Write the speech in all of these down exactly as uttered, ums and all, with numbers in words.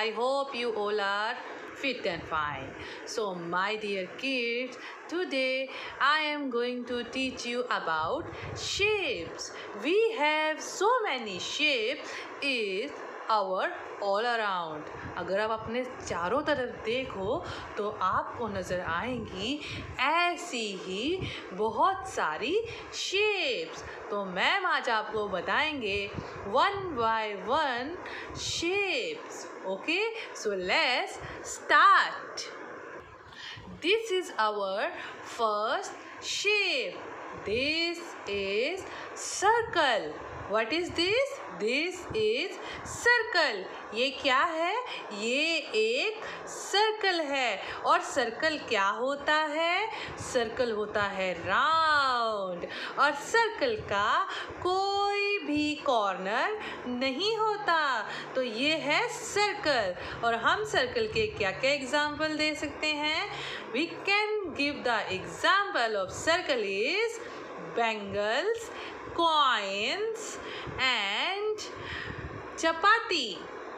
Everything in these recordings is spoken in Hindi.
I hope you all are fit and fine. So my dear kids, today I am going to teach you about shapes. We have so many shapes is our all around. अगर आप अपने चारों तरफ देखो तो आपको नज़र आएंगी ऐसी ही बहुत सारी शेप्स. तो मैम आज आपको बताएंगे one by one shapes. Okay, so let's start. This is our first shape. This is circle. What is this? This is circle. ये क्या है? ये एक सर्कल है. और सर्कल क्या होता है? सर्कल होता है राउंड. और सर्कल का कोई भी कॉर्नर नहीं होता. तो ये है सर्कल. और हम सर्कल के क्या क्या एग्जाम्पल दे सकते हैं? We can give the example of circle is bangles, coins and chapati.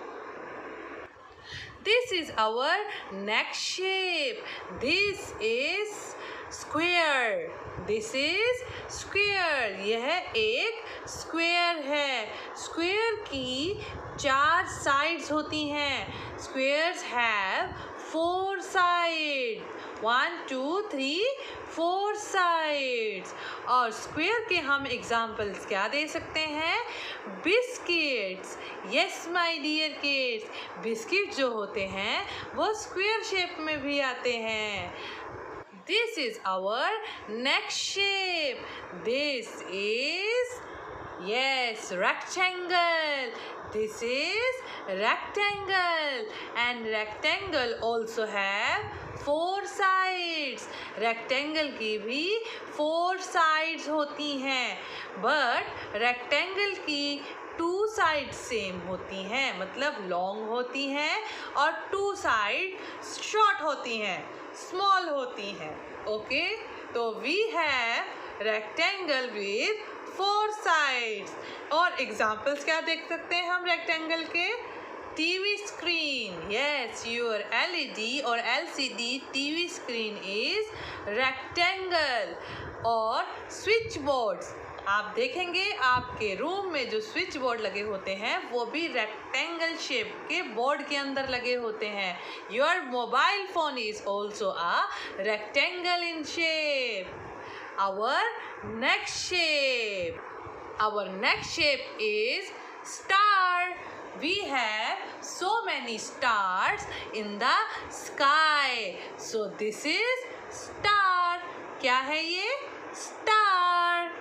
This is our next shape. This is square. This is square. यह एक square है. Square की चार sides होती हैं. Squares have four sides. One, two, three, four sides. और स्क्वेयर के हम एग्जाम्पल्स क्या दे सकते हैं? Biscuits. Yes my dear kids, biscuit जो होते हैं वो स्क्वेयर शेप में भी आते हैं. This is our next shape. This is yes rectangle. This is rectangle and rectangle also have four sides. Rectangle की भी four sides होती हैं, but rectangle की two sides same होती हैं, मतलब long होती हैं और two sides short होती हैं, small होती हैं. Okay, तो we have rectangle with four sides. और एग्जाम्पल्स क्या देख सकते हैं हम रेक्टेंगल के? TV screen. Yes, your LED और LCD TV screen is rectangle. और स्विच बोर्ड्स आप देखेंगे आपके रूम में जो स्विच बोर्ड लगे होते हैं वो भी रेक्टेंगल शेप के बोर्ड के अंदर लगे होते हैं. Your mobile phone is also a rectangle in shape. Our next shape. Our next shape is star. We have so many stars in the sky. So this is star. क्या है ये? Star.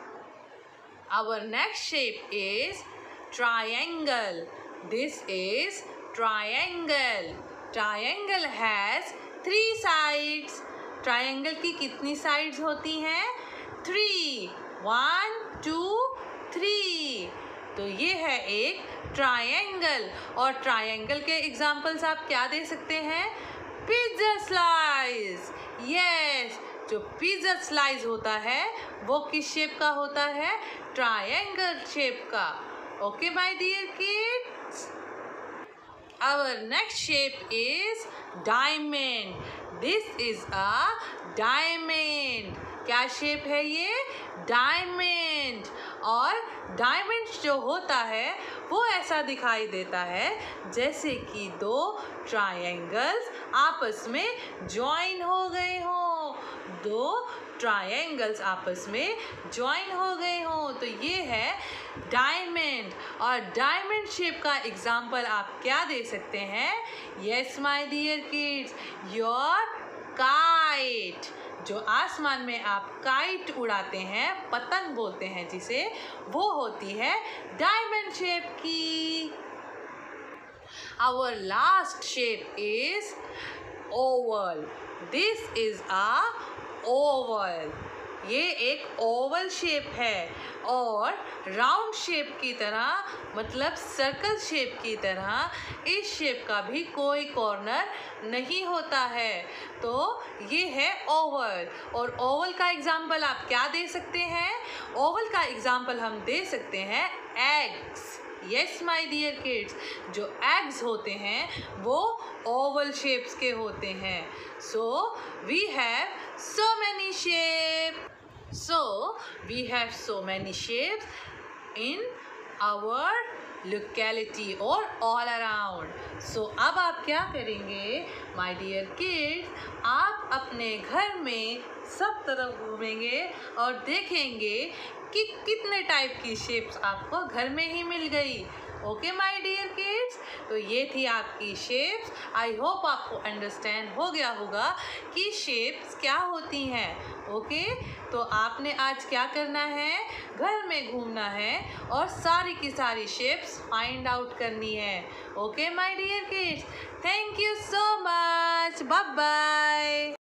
Our next shape is triangle. This is triangle. Triangle has three sides. Triangle की कितनी साइड्स होती हैं? थ्री. One, two, three. तो ये है एक ट्रायंगल. और ट्रायंगल के एग्जाम्पल्स आप क्या दे सकते हैं? Pizza slice. यस, जो पिज्जा स्लाइस होता है वो किस शेप का होता है? ट्रायंगल शेप का. Okay my dear kids. Our next shape is diamond. This is a diamond. क्या शेप है ये? डायमंड. और डायमंड जो होता है वो ऐसा दिखाई देता है जैसे कि दो ट्रायंगल्स आपस में ज्वाइन हो गए हों. दो ट्रायंगल्स आपस में ज्वाइन हो गए हों. तो ये है डायमंड. और डायमंड शेप का एग्जाम्पल आप क्या दे सकते हैं? Yes my dear kids, your kite. जो आसमान में आप काइट उड़ाते हैं, पतंग बोलते हैं जिसे, वो होती है डायमंड शेप की. Our last shape is oval. This is a oval. ये एक ओवल शेप है. और राउंड शेप की तरह, मतलब सर्कल शेप की तरह इस शेप का भी कोई कॉर्नर नहीं होता है. तो ये है ओवल. और ओवल का एग्जाम्पल आप क्या दे सकते हैं? ओवल का एग्जाम्पल हम दे सकते हैं eggs. Yes my dear kids, जो एग्स होते हैं वो ओवल शेप्स के होते हैं. So we have so many shapes. So we have so many shapes in our locality or all around. So अब आप क्या करेंगे my dear kids, आप अपने घर में सब तरफ घूमेंगे और देखेंगे कि कितने टाइप की शेप्स आपको घर में ही मिल गई. ओके माय डियर किड्स, तो ये थी आपकी शेप्स. आई होप आपको अंडरस्टैंड हो गया होगा कि शेप्स क्या होती हैं. ओके, तो आपने आज क्या करना है, घर में घूमना है और सारी की सारी शेप्स फाइंड आउट करनी है. Okay my dear kids, thank you so much, bye bye.